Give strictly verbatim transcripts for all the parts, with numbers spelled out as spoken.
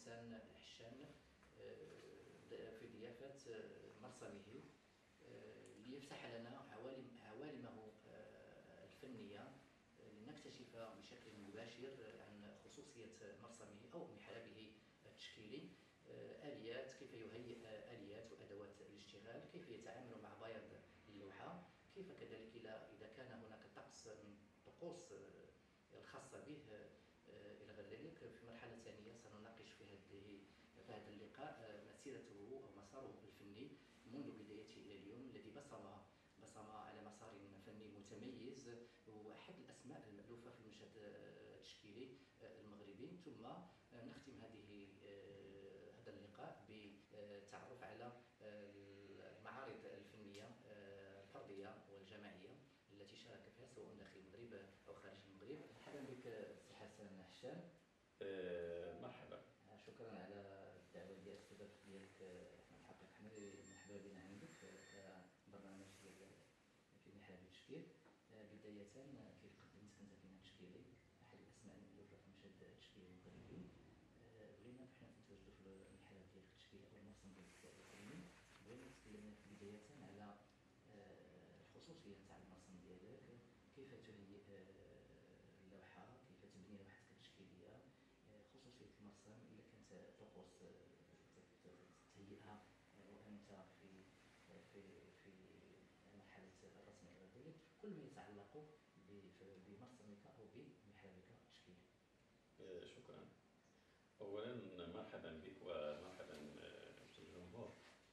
حسن حشان في ضيافة مرسمه ليفتح لنا عوالم عوالمه الفنية، لنكتشف بشكل مباشر عن خصوصية مرسمه أو محرابه التشكيلي، آليات، كيف يهيئ آليات وأدوات الاشتغال، كيف يتعامل مع بياض اللوحة، كيف كذلك إذا كان هناك طقس من الطقوس الخاصة به إلى غير ذلك. في المرحلة الثانية سنناقش في هذه في هذا اللقاء مسيرته أو مساره الفني منذ بدايته إلى اليوم، الذي بصم بصم على مسار فني متميز وأحد الأسماء المألوفة في المشهد التشكيلي المغربي. ثم نختم هذه هذا اللقاء بالتعرف على المعارض الفنية الفردية والجماعية التي شارك فيها سواء داخل المغرب أو خارج المغرب. مرحبا بك سي حسن حشان. أه مرحبا. شكرا على الدعوة ديالك الاستضافة ديالك. احنا الحقيقة حنا مرحبا بنا عندك كبرنامج ديال في محراب التشكيل. بداية كيف قدمت كنت فنان تشكيلي أحد الأسماء المألوفة في المشهد التشكيلي المغربي، بغينا حنا نتواجدوا في المحراب ديالك التشكيلي أو المرسم ديالك الفني، بغينا تكلمنا بداية على الخصوصية تاع المرسم ديالك، كيف تهيئ اللوحة، كيف تبني لوحتك التشكيلية، خصوصية المرسم إذا كانت طقوس تهيئها وأنت في في في مرحلة الرسم إلى ذلك، كل ما يتعلق بمرسمك أو بمحرابك التشكيلي. شكرا. أولا مرحبا بك ومرحبا بالجمهور.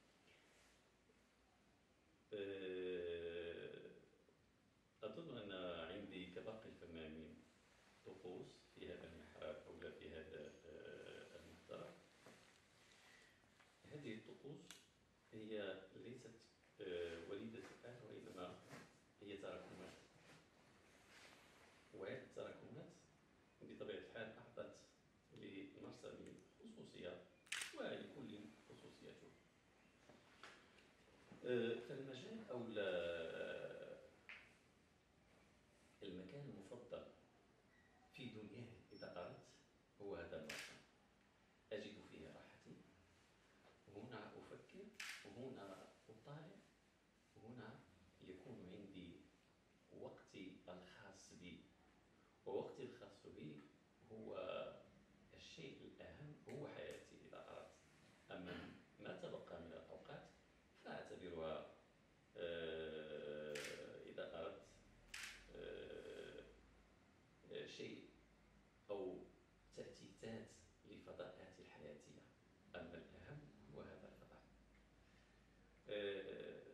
أظن أن عندي كباقي الفنانين طقوس في هذا المحراب أو لا في هذا المحضر. هذه الطقوس هي ليست وليدة الآن، وإنما هي تراكمات، وهذه التراكمات بطبيعة الحال أعطت للمرسم خصوصية ولكل خصوصيته. فالمجال أو المكان المفضل في دنياي إذا أردت هو هذا المرسم. أجد فيه راحتي، وهنا أفكر، وهنا أطالع، وهنا يكون عندي وقتي الخاص بي. ووقتي الخاص بي هو الشيء الأهم، هو حياتي إذا أردت. أما ما تبقى من الأوقات فأعتبرها آه إذا أردت آه شيء أو تأتيتات لفضاءاتي الحياتية. أما الأهم هو هذا الفضاء. آه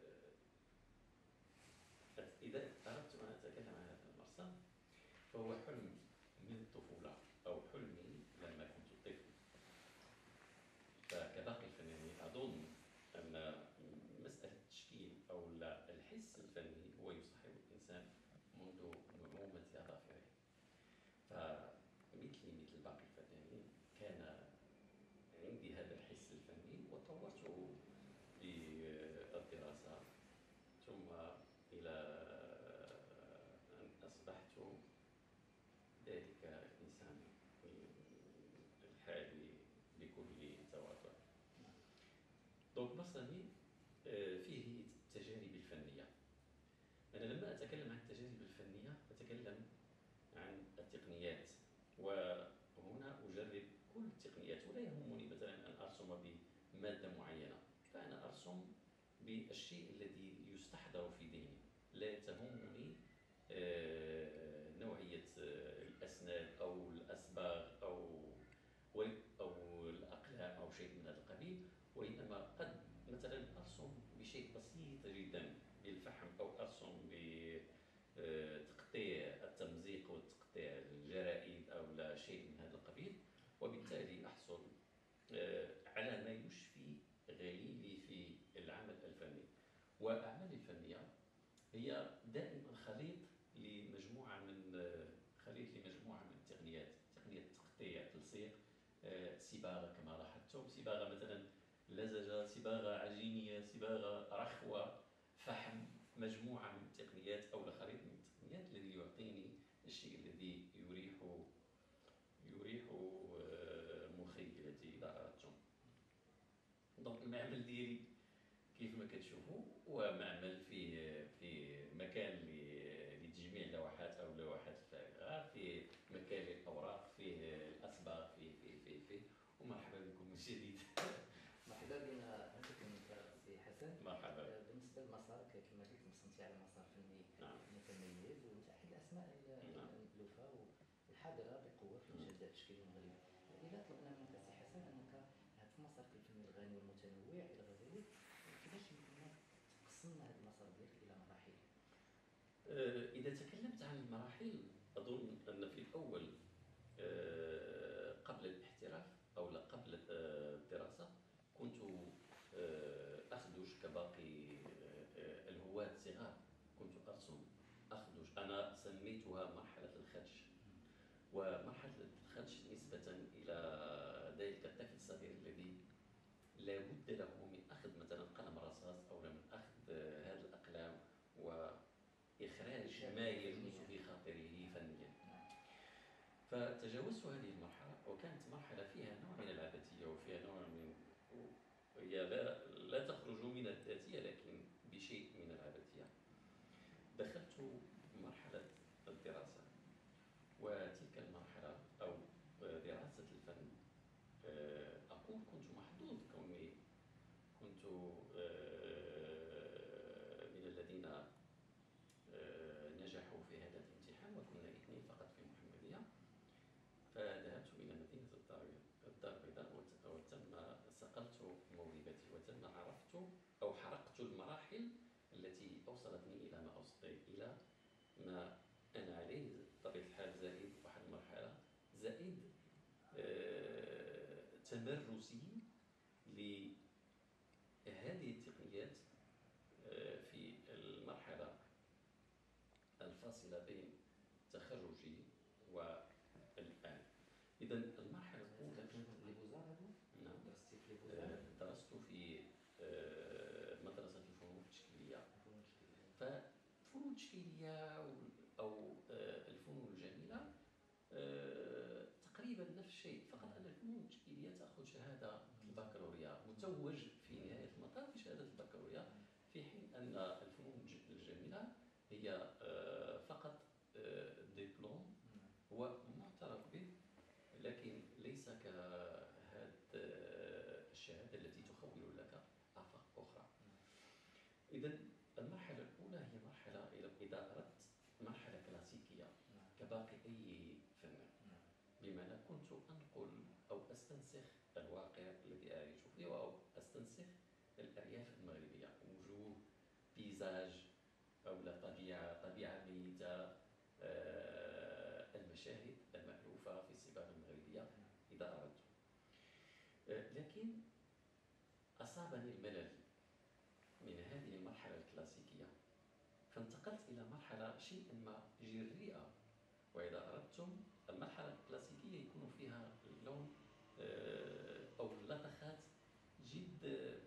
إذا أردت أن أتكلم عن هذا المرسم فهو حلم من الطفولة أو حلمي لما كنت طفل. فكباقي الفنانين أظن أن مسألة التشكيل أو الحس الفني هو يصاحب الإنسان منذ نعومة أظافره. فمثلي مثل باقي الفنانين كان عندي هذا الحس الفني وطورته بالدراسة، ثم إلى أن أصبحت ذلك الإنسان الحالي بكل تواضع. دونك مرسمي فيه التجارب الفنية. أنا لما أتكلم عن التجارب الفنية أتكلم عن التقنيات، وهنا أجرب كل التقنيات، ولا يهمني مثلا أن أرسم بمادة معينة، فأنا أرسم بالشيء الذي يستحضر في ذهني. لا تهمني نوعية الأسناد أو الأصباغ أو أو الأقلام أو شيء من هذا القبيل، وإنما قد مثلا أرسم بشيء بسيط جدا بالفحم، أو أرسم بتقطيع التمزيق وتقطيع الجرائد أو لا شيء من هذا القبيل، وبالتالي أحصل على ما يشفي غليلي في العمل الفني. والأعمال الفنية هي دائما خليط لمجموعة من خليط لمجموعة من التقنيات، تقنية تقطيع، تلصيق، صباغة كما لاحظتم، صباغة مثلا لزجة، صباغة عجينية، صباغة رخوة، فحم، مجموعة من التقنيات أو خليط من التقنيات الذي يعطيني الشيء الذي يريح يريح مخيلتي إذا دونك المعمل ديالي كيف ما كتشوفوا هو معمل فيه في مكان ل- لتجميع اللوحات او اللوحات الفارغه، فيه مكان للاوراق، فيه الاصباغ، فيه فيه فيه فيه ومرحبا بكم من جديد. مرحبا بنا عندكم سي حسن. مرحبا. آه، بالنسبه للمسار كما قلت مصنتي على مسار فني نعم. متميز، وانت احد الاسماء ال- نعم. المألوفه والحاضره بقوه في المجال التشكيلي المغربي. اذا طلبنا منك سي حسن انك في مسارك الفني الغني والمتنوع الى غيره، كيفاش يمكننا تقسمنا هذا المسار ديالك الى مراحل؟ آه، إذا تكلمت عن المراحل أظن أن في الأول آه، قبل الاحتراف أو لا قبل آه، الدراسة كنت آه، أخدش كباقي آه، الهواة الصغار، كنت أرسم أخدش. أنا سميتها مرحلة الخدش، ومرحلة الخدش نسبة إلى ذلك الطفل الصغير الذي لا بد له من أخذ مثلا قلم رصاص أو من أخذ آه، هذه الأقلام وإخراج ما يجوز بخاطره فنيا. فتجاوزت هذه المرحلة، وكانت مرحلة فيها نوع من العبثية وفيها نوع من هي لا, لا تخرج من الذاتية لكن بشيء من العبثية. دخلت مرحلة الدراسة، وتلك المرحلة أو دراسة الفن آه، أقول كنت محظوظ كوني كنت آه، من الذين آه، نجحوا في هذا الامتحان، وكنا اثنين فقط في محمدية. فذهبت إلى مدينة الدار الدار البيضاء وت- وتم صقلت موهبتي، وتم عرفت أو حرقت المراحل التي أوصلتني إلى ما أوصل إلى ما أنا عليه بطبيعة الحال، زائد واحد المرحلة، زائد آه، تمرسي لهذه التقنيات آه، في المرحلة الفاصلة بين تخرجي والآن. إذا المرحلة الأولى لي بوزار هذو؟ نعم. درستي في لي بوزار؟ آه، درست في آه، مدرسة الفنون التشكيلية. الفنون التشكيلية. فالفنون التشكيلية أو- أو آه، الفنون الجميلة آه، تقريبا نفس الشيء، فقط أن الفنون التشكيلية تأخذ شهادة البكالوريا، متوج في نهاية المطاف بشهادة البكالوريا، في حين أن الفنون الج- الجميلة هي آه، فقط آه، دبلوم هو معترف به، لكن ليس كهذه الشهادة التي تخول لك آفاق أخرى. إذا المرحلة الأولى هي مرحلة إذا أردت مرحلة كلاسيكية كباقي أي فن، بمعنى كنت أنقل أو أستنسخ الواقع الذي أعيش فيه أو أستنسخ الأرياف المغربية، وجوه بيزاج أو لا طبيعة طبيعة ميتة، آه، المشاهد المألوفة في الصباغة المغربية إذا أردت. آه، لكن أصابني الملل من هذه المرحلة الكلاسيكية، فانتقلت إلى مرحلة شيئا ما جريئة. وإذا أردتم المرحلة الكلاسيكية يكون فيها اللون آه، أو اللطخات جد آه،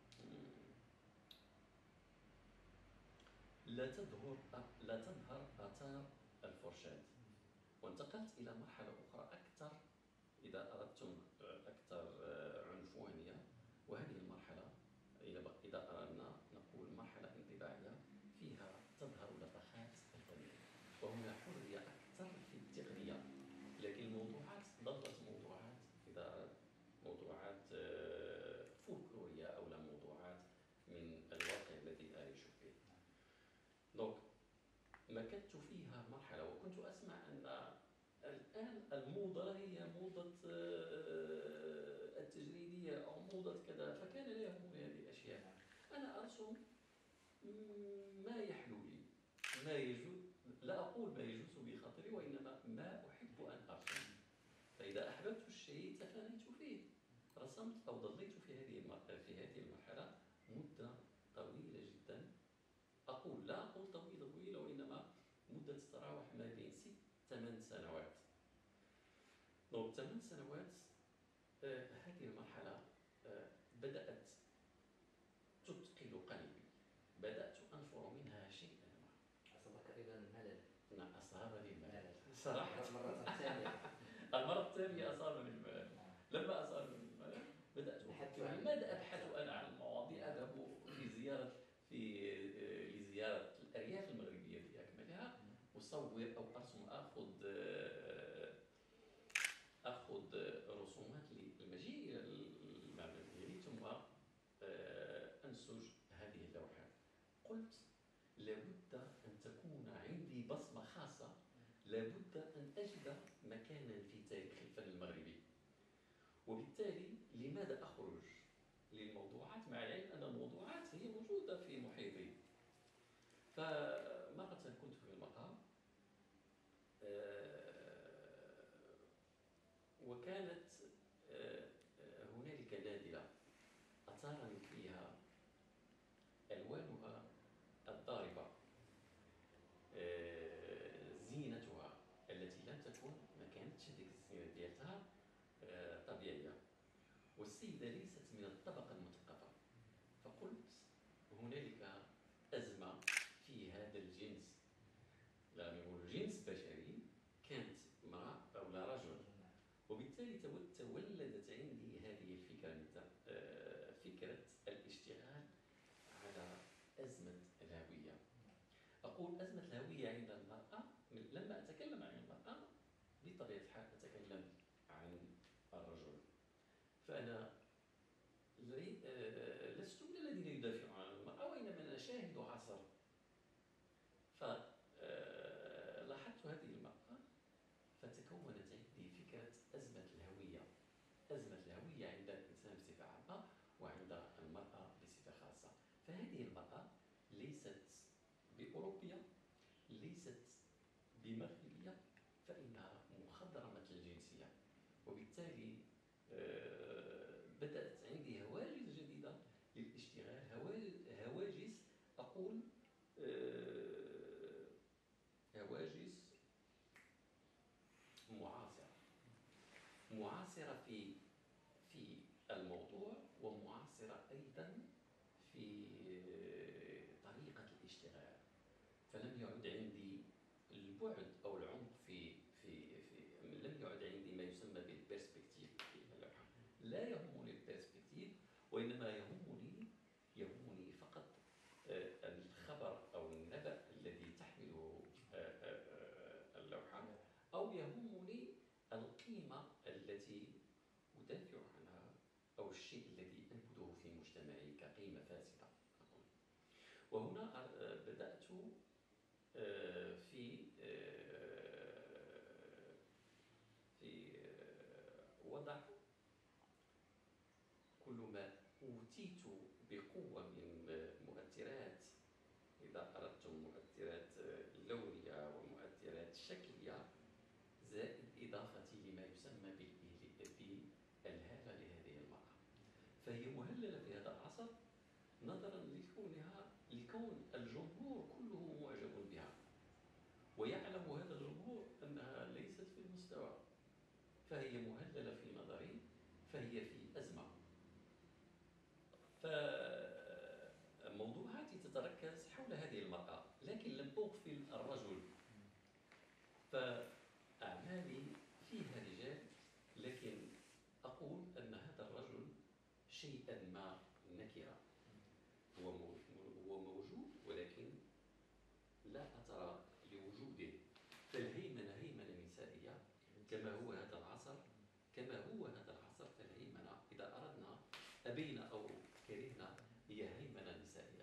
لا تظهر لا تظهر آثار الفرشاة. وانتقلت إلى مرحلة أخرى أكثر إذا أردتم آه، أكثر آه، عنفوانية، وهذه المرحلة إذا إذا أردنا نقول مرحلة انطباعية فيها تظهر لطخات الفنية، وهنا حرية أكثر في التقنية، لكن الموضوعات ظلت موضوعات إذا أردت موضوعات آه، فولكلورية أو لا موضوعات من الواقع الذي أعيش فيه. دونك مكثت فيها مرحلة، وكنت أسمع أن الآن الموضة هي موضة آه، التجريدية أو موضة كذا، فكان لا يهمني هذه الأشياء. أنا أرسم ما يحلو لي، ما يجوز، لا أقول ما يجوز بخاطري، وإنما ما أحب أن أرسم. فإذا أحببت الشيء تفانيت فيه، رسمت أو ظليت في هذه المرحلة في هذه المرحلة مدة طويلة جدا. أقول لا أقول طويلة طويلة، وإنما مدة تتراوح ما بين ست ثمان سنوات. دونك ثمان سنوات. آه هذه المرحلة آه بدأت تثقل قلبي، بدأت أنفر منها شيئا ما. أصابك أيضا الملل؟ نعم أصابني الملل صراحة. المرة الثانية. المرة الثانية أصابني الملل. لما أصابني الملل بدأت أفكر ماذا أبحث أصور أو أرسم أخذ آه، أخذ رسومات للمجيء إلى المعمل ديالي ثم آه، أنسج هذه اللوحات. قلت لابد أن تكون عندي بصمة خاصة، لابد أن أجد مكانا في تاريخ الفن المغربي. وبالتالي لماذا أخرج للموضوعات مع العلم أن الموضوعات هي موجودة في محيطي؟ فمرة كنت في المقام وكانت هنالك نادلة أثارني فيها ألوانها الضاربة، زينتها التي لم تكن ما كانتش هذيك الزينة ديالتها طبيعية، والسيدة ليست من الطبقة المثقفة. فقلت هنالك أزمة في هذا الجنس، لا نقول جنس بشري، كانت امرأة أو لا رجل. وبالتالي تولدت عندي هذه الفكرة، فكرة الاشتغال على أزمة الهوية. أقول أزمة الهوية عند المرأة، لما أتكلم عن المرأة بطبيعة الحال أتكلم عن الرجل. فأنا لست من الذين يدافعون عن المرأة، وإنما أنا شاهد عصر. فلاحظت هذه المرأة فتكونت عندي فكرة أزمة الهوية، أزمة الهوية عند الإنسان بصفة عامة وعند المرأة بصفة خاصة. فهذه المرأة ليست بأوروبية، ليست بمغربية، فإنها مخضرمة الجنسية. وبالتالي بدأت عندي هواجس جديدة للاشتغال، هواجس أقول هواجس معاصرة، معاصرة في في الموضوع، ومعاصرة أيضا في طريقة الاشتغال. فلم يعد عندي البعد أو العمق في في في لم يعد عندي ما يسمى بالبرسبكتيف في اللوحة. لا يهمني البرسبكتيف، وإنما يهمني يهمني فقط الخبر أو النبأ الذي تحمله اللوحة، أو يهمني القيمة التي أدافع عنها أو الشيء الذي أنبذه في مجتمعي كقيمة فاسدة. وهنا بدأت في في وضع كل ما أوتيت بقوة من مؤثرات، إذا أردتم مؤثرات لونية ومؤثرات شكلية، زائد إضافتي لما يسمى بالهالة لهذه المرأة. فهي مهللة في هذا العصر نظرا لكونها لكون الجمهور كله معجب بها، ويعلم هذا الجمهور أنها ليست في المستوى، فهي مهللة في نظري، فهي في أزمة. فموضوعاتي تتركز حول هذه المرأة، لكن لم أغفل الرجل. فأعمالي فيها رجال، لكن أقول أن هذا الرجل شيئا ما نكرة، هو موجود ولكن لا أثر لوجوده. فالهيمنة هيمنة نسائية كما هو هذا العصر، كما هو هذا العصر. فالهيمنة إذا أردنا أبينا أو كرهنا هي هيمنة نسائية.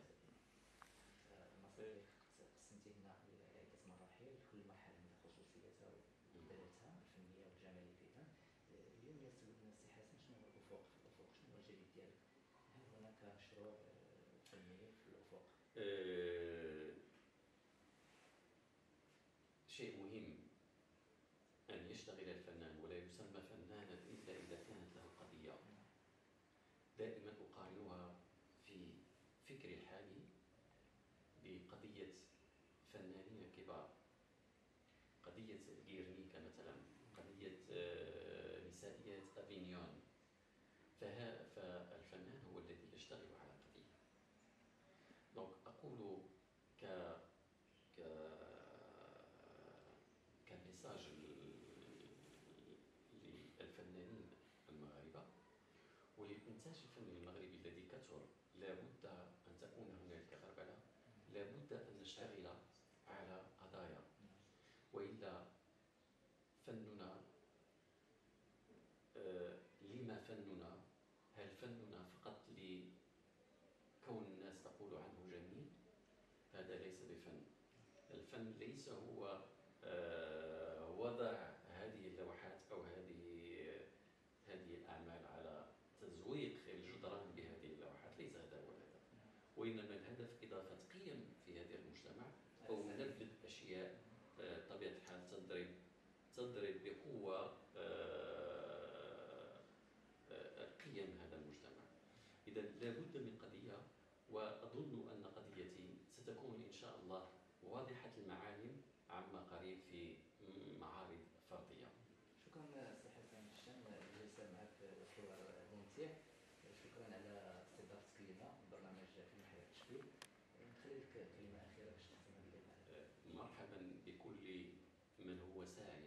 قسمتي هنا لعدة مراحل، كل مرحلة من خصوصيتها وإبداعاتها الفنية والجمالية أيضا. اليوم يسألنا السي حسن شنو هو الأفق في الأفق، شنو هو الجديد ديالك؟ هل هناك مشروع فني في الأفق؟ أه شيء مهم أن يشتغل الفنان، ولا يسمى فنانا إلا إذا كانت له قضية. دائما أقارنها في فكري الحالي بقضية فنانين كبار، قضية غيرنيكا مثلا، قضية نسائيات أفينيون. فالفنان هو الذي يشتغل على قضية. دونك أقول ك ك كميساج للفنانين المغاربة وللإنتاج الفني المغربي الذي كثر، لابد أن تكون هنالك غربلة، لابد أن نشتغل على قضايا. وإلا فننا آه، لما فننا؟ هل فننا فقط لكون الناس تقول عنه جميل؟ هذا ليس بفن. الفن ليس هو آه، وضع هذه اللوحات أو هذه هذه الأعمال على تزويق الجدران بهذه اللوحات، ليس هذا هو الهدف، وإنما الهدف إضافة قيم في هذا المجتمع أو نبذ أشياء آه، طبيعة الحال تضرب تضرب بقوة آه، آه، قيم هذا المجتمع. إذا لابد من قضية، وأظن أن قضيتي ستكون إن شاء الله واضحة المعالم عما قريب في معارض فردية. شكرا سي حسن هشام، الجلسة معك حوار ممتع. شكرا على استضافتك لنا برنامج في محل التشكيل. نخلي لك كلمة أخيرة باش تختم هذه اللقاء. مرحبا بكل من هو ساعي